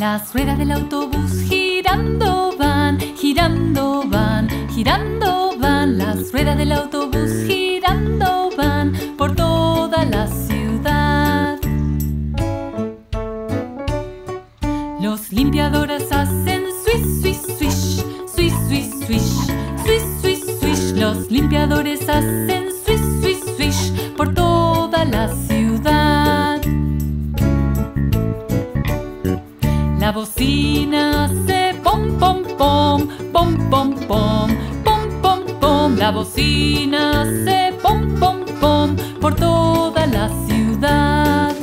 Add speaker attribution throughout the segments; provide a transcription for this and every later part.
Speaker 1: Las ruedas del autobús girando van, girando van, girando van. Las ruedas del autobús girando van por toda la ciudad. Los limpiadores hacen swish, swish, swish, swish, swish, swish, swish, swish, swish. Los limpiadores hacen swish, swish, swish por toda la ciudad. La bocina hace pom, pom, pom, pom, pom, pom, pom, pom, pom. La bocina hace pom, pom, pom por toda la ciudad.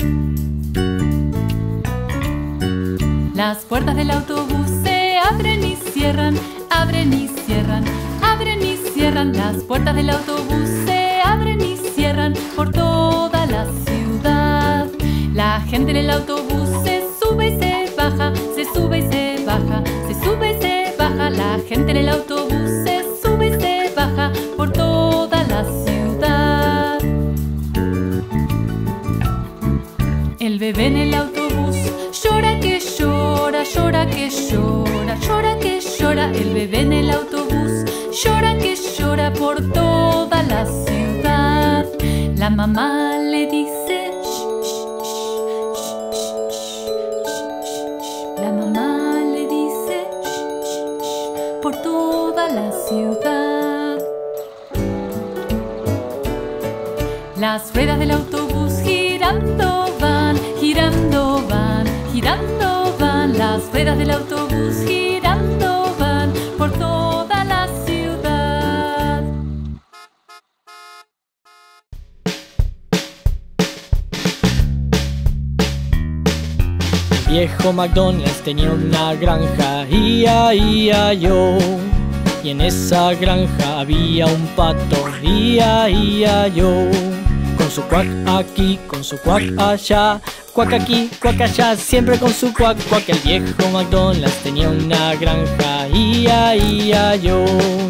Speaker 1: Las puertas del autobús se abren y cierran, abren y cierran, abren y cierran. Las puertas del autobús se abren y cierran por toda la ciudad. La gente en el autobús se sube y se baja, se sube y se baja, se sube y se baja. La gente en el autobús se sube y se baja por toda la ciudad. El bebé en el autobús llora que llora, llora que llora, llora que llora. El bebé en el autobús llora que llora por toda la ciudad. La mamá le dice shh, shh, shh. La mamá le dice shh, por toda la ciudad. Las ruedas del autobús girando van, girando van, girando van. Las ruedas del autobús girando van por toda la ciudad.
Speaker 2: Viejo McDonald's tenía una granja, ia-ia-yo. Y en esa granja había un pato, ia-ia-yo. Con su cuac aquí, con su cuac allá, cuac aquí, cuac allá, siempre con su cuac, cuac. El viejo McDonald's tenía una granja, ia-ia-yo.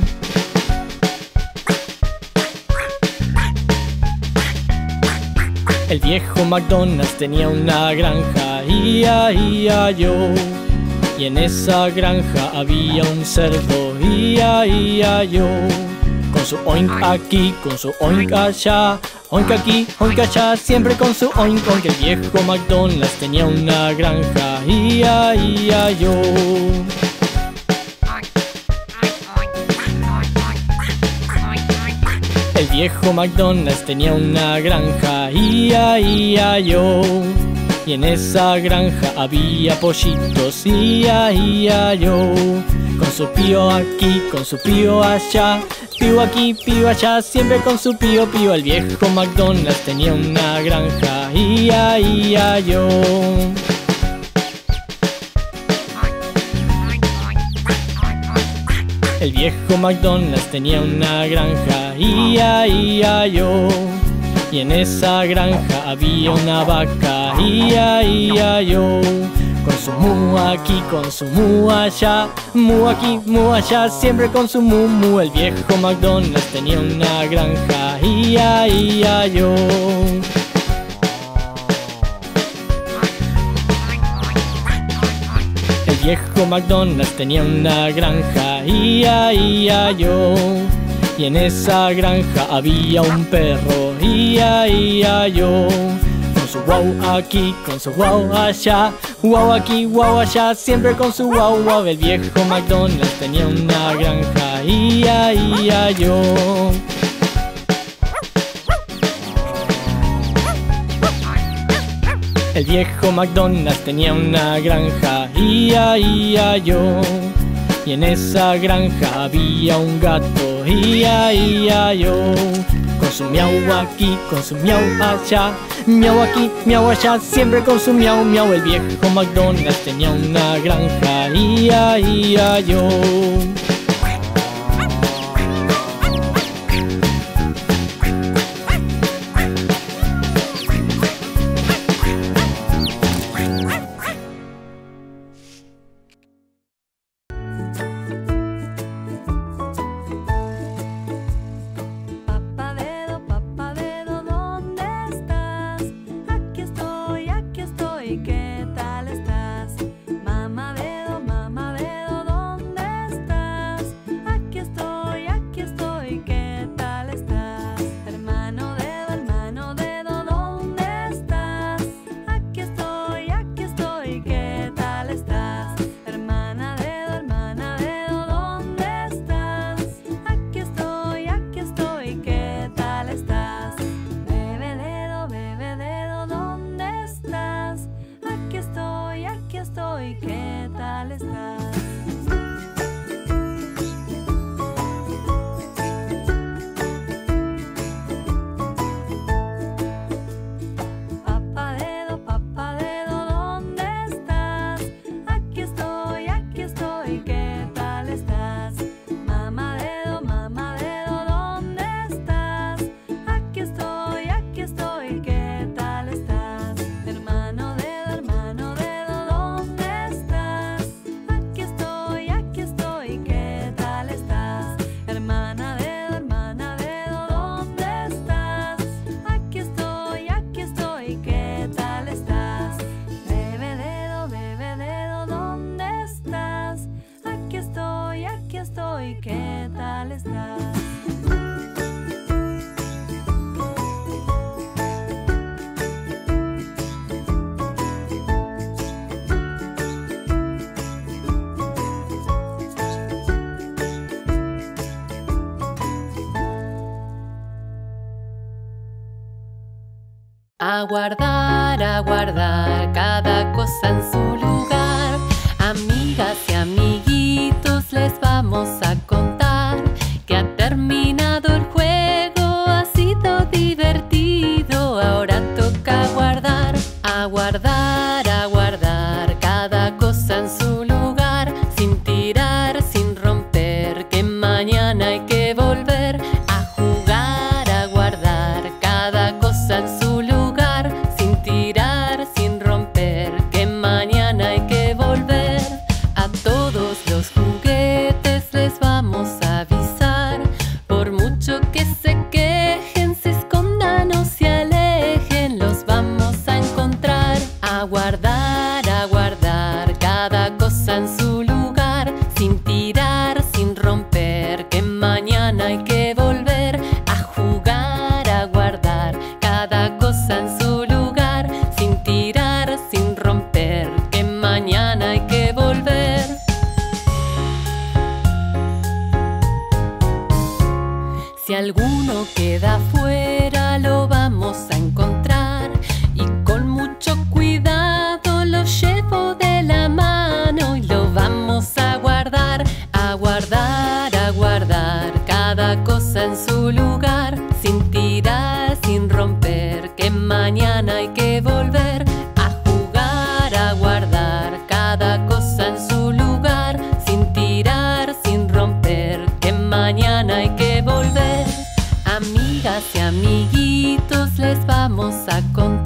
Speaker 2: El viejo McDonald's tenía una granja, ia-ia-yo. Y en esa granja había un cerdo, ia-ia-yo. Con su oink aquí, con su oink allá, oink aquí, oink allá, siempre con su oink oink. El viejo McDonald's tenía una granja, ia-ia-yo. El viejo McDonald's tenía una granja, ia-ia-yo. Y en esa granja había pollitos, ia-ia-yo. Con su pío aquí, con su pío allá, pío aquí, pío allá, siempre con su pío, pío. El viejo McDonald's tenía una granja, ia-ia-yo. El viejo McDonald's tenía una granja, ia-ia-yo. Y en esa granja había una vaca, ia-ia-yo. Con su mu aquí, con su mu allá, mu aquí, mu allá, siempre con su mu mu. El viejo McDonald's tenía una granja, ia-ia-yo. El viejo McDonald's tenía una granja, ia-ia-yo. Y en esa granja había un perro, ia-ia-yo. Con su wow aquí, con su wow allá, wow aquí, wow allá, siempre con su wow wow. El viejo McDonald's tenía una granja, ia-ia-yo. El viejo McDonald's tenía una granja, ia-ia-yo. Y en esa granja había un gato, ia-ia-yo. Con su miau aquí, con su miau allá, miau aquí, miau allá, siempre con su miau miau. El viejo McDonald's tenía una granja, ia-ia-yo.
Speaker 3: ¿Qué tal estás? Mamá hoy, ¿qué tal estás?
Speaker 1: Aguardar cada cosa en su lugar. Amigas y amiguitos, les vamos a contar que ha terminado el juego, ha sido divertido. Ahora toca aguardar cada cosa en su lugar, sin tirar, sin romper, que mañana hay que volver a jugar. Aguardar cada cosa en su lugar, sin tirar, sin romper, que mañana hay que volver. A todos los juguetes les vamos a avisar, por mucho que se quejen, se escondan o se alejen, los vamos a encontrar. Aguardar cada cosa en su lugar, sin tirar, sin romper, que mañana hay que volver a jugar. Aguardar cada cosa en su lugar, sin tirar, sin romper, que mañana hay que volver. Si alguno queda fuera, lo vamos a encontrar y con mucho cuidado lo llevo de la mano y lo vamos a guardar. Aguardar cada cosa en su lugar, sin tirar, sin romper, que mañana hay que volver a jugar. Aguardar cada cosa en su lugar, sin tirar, sin romper, que mañana hay que volver. Amigas y amiguitos, les vamos a contar